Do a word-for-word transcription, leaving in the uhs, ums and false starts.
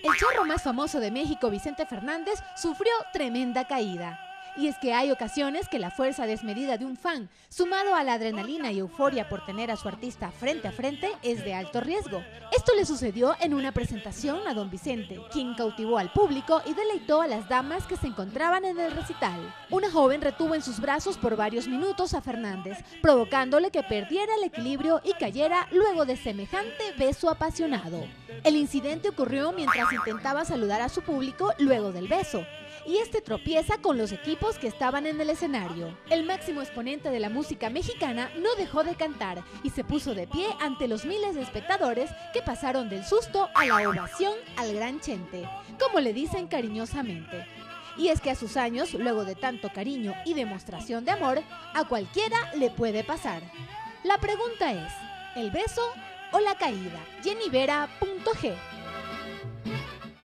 El charro más famoso de México, Vicente Fernández, sufrió tremenda caída. Y es que hay ocasiones que la fuerza desmedida de un fan, sumado a la adrenalina y euforia por tener a su artista frente a frente, es de alto riesgo. Esto le sucedió en una presentación a don Vicente, quien cautivó al público y deleitó a las damas que se encontraban en el recital. Una joven retuvo en sus brazos por varios minutos a Fernández, provocándole que perdiera el equilibrio y cayera luego de semejante beso apasionado. El incidente ocurrió mientras intentaba saludar a su público luego del beso, y este tropieza con los equipos que estaban en el escenario. El máximo exponente de la música mexicana no dejó de cantar y se puso de pie ante los miles de espectadores que pasaron del susto a la ovación al gran Chente, como le dicen cariñosamente. Y es que a sus años, luego de tanto cariño y demostración de amor, a cualquiera le puede pasar. La pregunta es, ¿el beso o la caída? Jenny Vera punto G